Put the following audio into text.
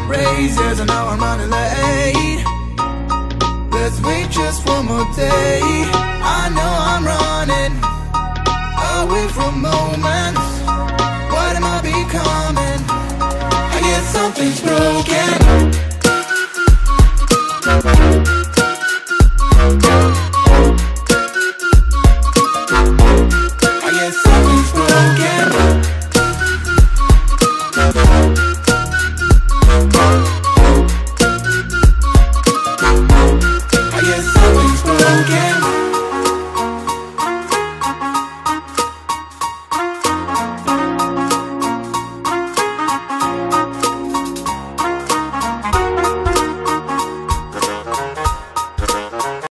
razors, I know I'm running late. Let's wait just one more day. I know I'm running away from moments. What am I becoming? I guess something's broken.